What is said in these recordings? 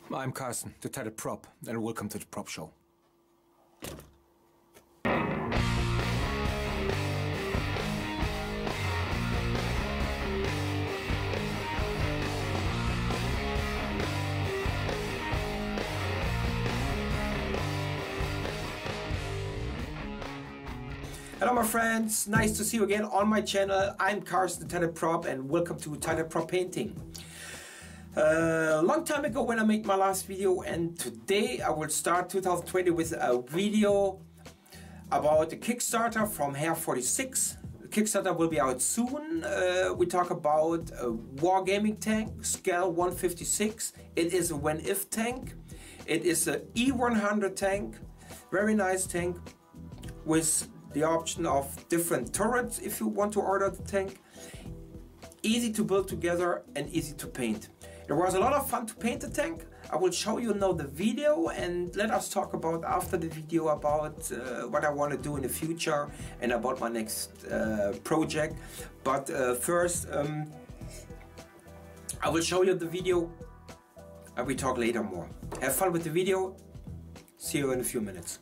I'm Carsten, the title prop, and welcome to the Prop Show. Hello my friends, nice to see you again on my channel. I'm Carsten, the title prop, and welcome to title prop painting. Long time ago when I made my last video, and today I will start 2020 with a video about the Kickstarter from Heer46. The Kickstarter will be out soon. We talk about a Wargaming Tank, scale 156. It is a when-if tank. It is a E-100 tank, very nice tank with the option of different turrets if you want to order the tank. Easy to build together and easy to paint. It was a lot of fun to paint the tank. I will show you now the video, and let us talk about after the video about what I want to do in the future and about my next project. But first I will show you the video and we talk later more. Have fun with the video. See you in a few minutes.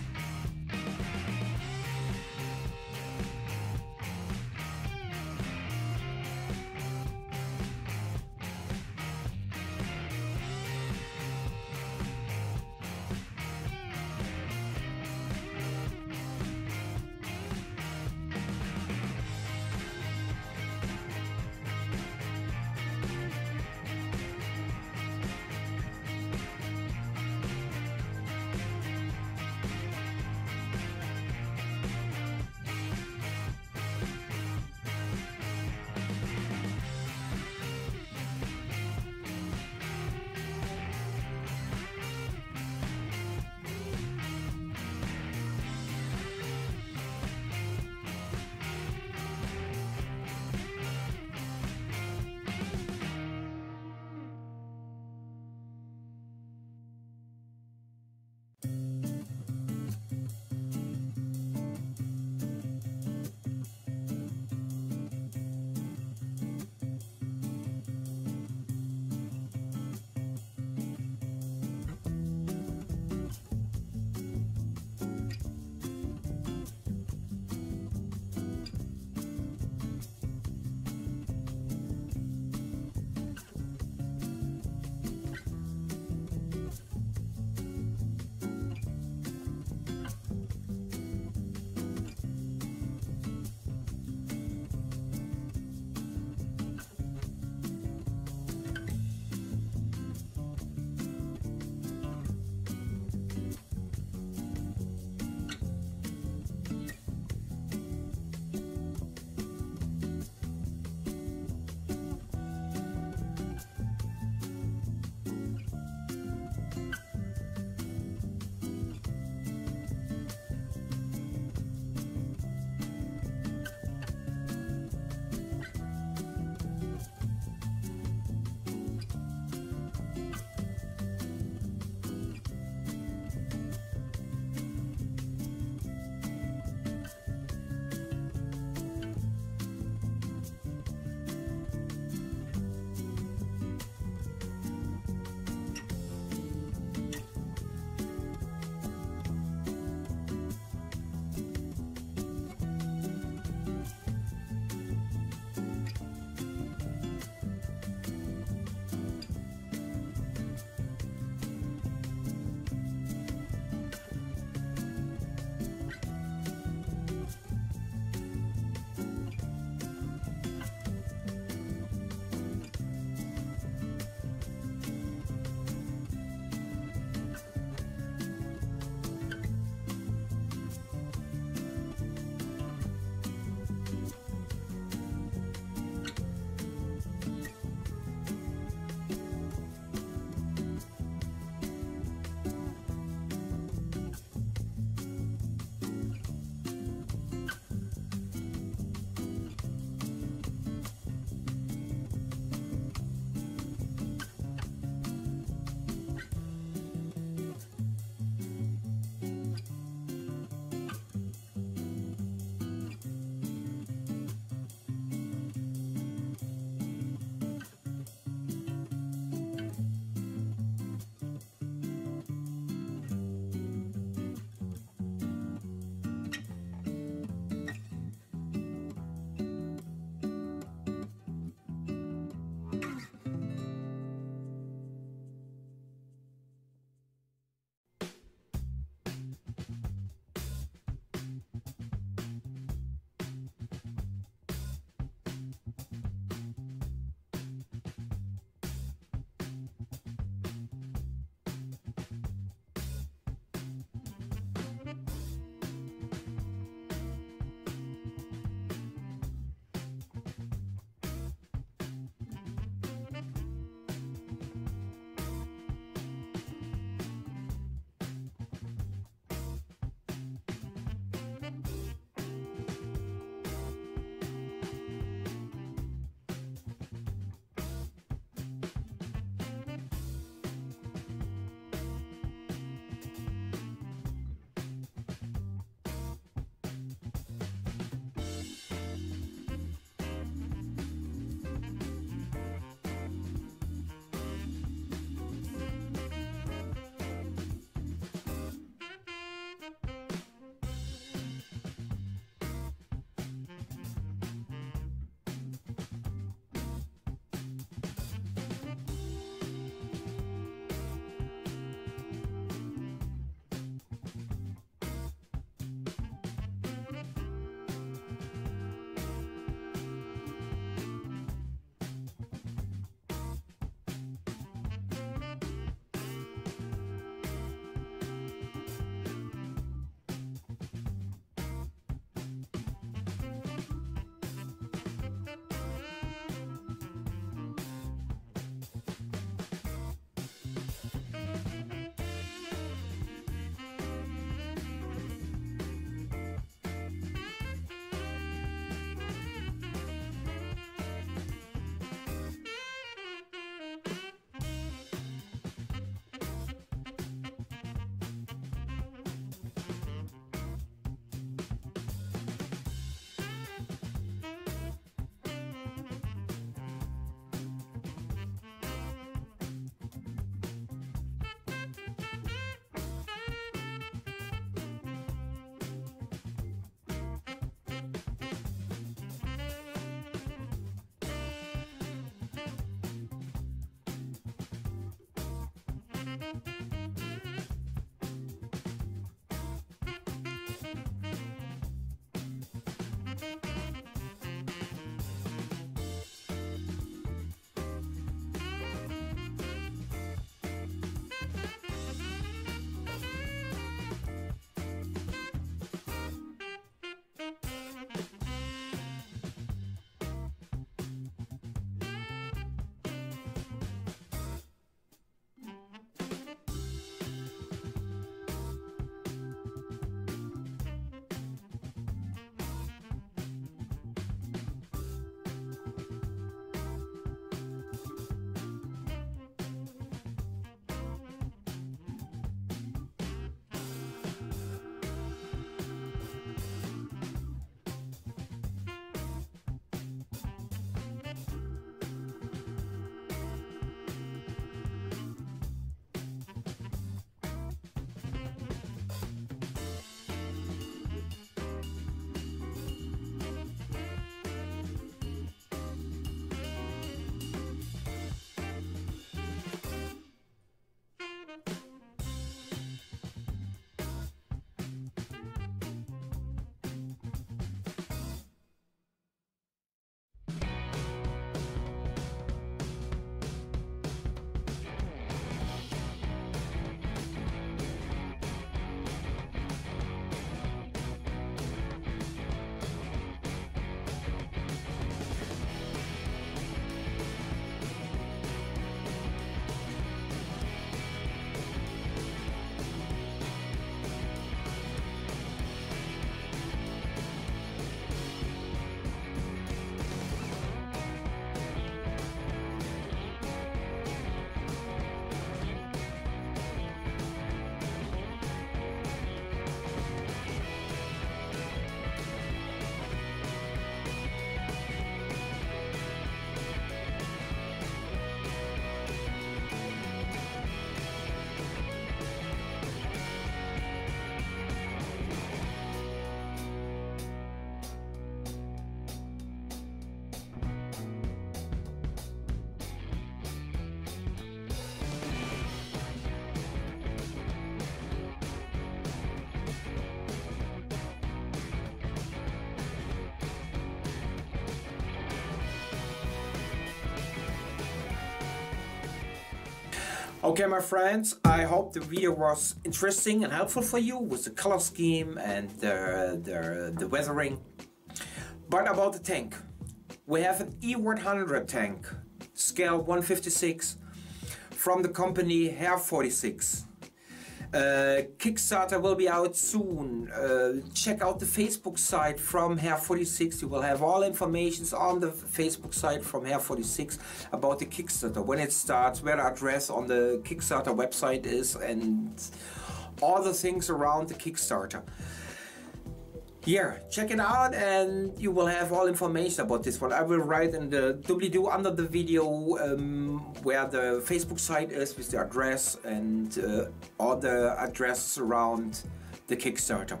Okay, my friends, I hope the video was interesting and helpful for you with the color scheme and the weathering. But about the tank, we have an E-100 tank, scale 156, from the company Heer46. Kickstarter will be out soon. Check out the Facebook site from Heer46. You will have all information on the Facebook site from Heer46 about the Kickstarter, when it starts, where the address on the Kickstarter website is, and all the things around the Kickstarter. Here, check it out and you will have all information about this one. I will write in the doobly-doo under the video where the Facebook site is with the address and all the addresses around the Kickstarter.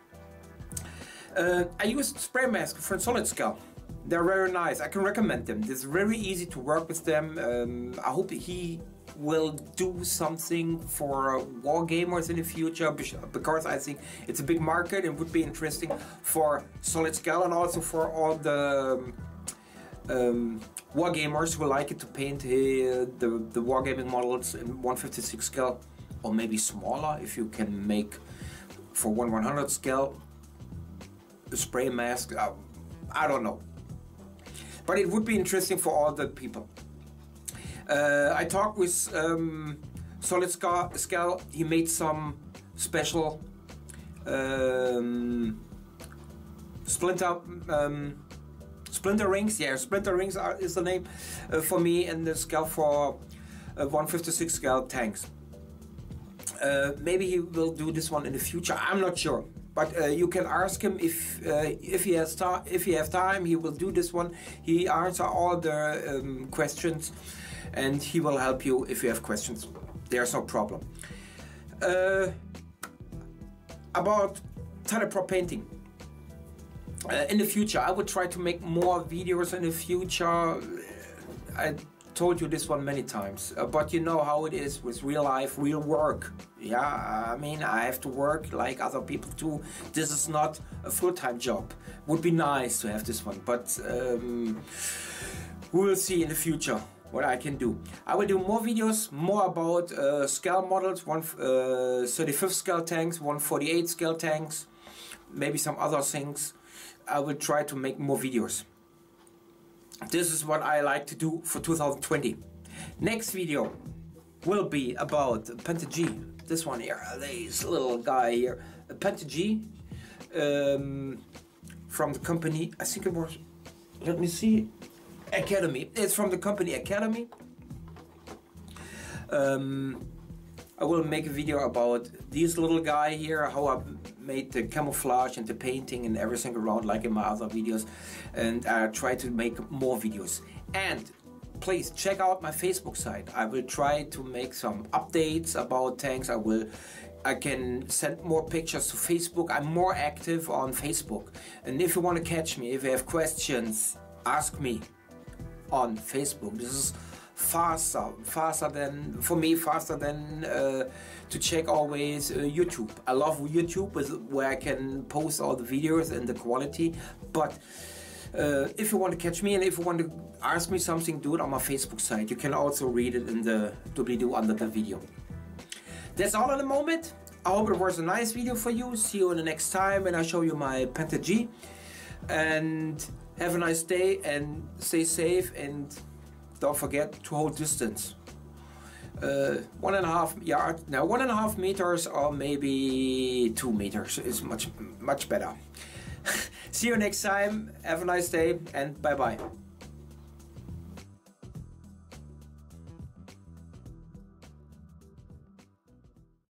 I used spray mask from SOLIDSCALES. They're very nice. I can recommend them. It's very easy to work with them. I hope he will do something for war gamers in the future, because I think it's a big market and would be interesting for SOLIDSCALES and also for all the war gamers who like it to paint the wargaming models in 156 scale, or maybe smaller if you can make for 100 scale a spray mask. I don't know, but it would be interesting for all the people. I talked with SOLIDSCALES. He made some special splinter rings. Yeah, splinter rings is the name for me, and the scale for 156 scale tanks. Maybe he will do this one in the future. I'm not sure. But you can ask him if he has if he have time. He will do this one. He answers all the questions, and he will help you if you have questions. There's no problem. About teleprop painting. In the future, I would try to make more videos in the future. I told you this one many times, but you know how it is with real life, real work. Yeah, I mean, I have to work like other people too. This is not a full-time job. Would be nice to have this one, but we will see in the future what I can do. I will do more videos, more about scale models, 135th scale tanks, 148 scale tanks, maybe some other things. I will try to make more videos. This is what I like to do for 2020. Next video will be about Penta G. This one here, this little guy here, Penta G, from the company, I think it was, let me see, Academy. It's from the company Academy. I will make a video about this little guy here, how I made the camouflage and the painting and everything around like in my other videos, and I try to make more videos. And please check out my Facebook site. I will try to make some updates about tanks. I can send more pictures to Facebook. I'm more active on Facebook, and if you want to catch me, if you have questions, ask me on Facebook. This is faster than, for me, faster than to check always YouTube. I love YouTube, where I can post all the videos and the quality, but if you want to catch me and if you want to ask me something, do it on my Facebook site. You can also read it in the doobly-doo under the video. That's all in the moment. I hope it was a nice video for you. See you in the next time when I show you my Penta G. And have a nice day and stay safe, and don't forget to hold distance. 1.5 yards, now 1.5 meters or maybe 2 meters is much better. See you next time. Have a nice day and bye bye.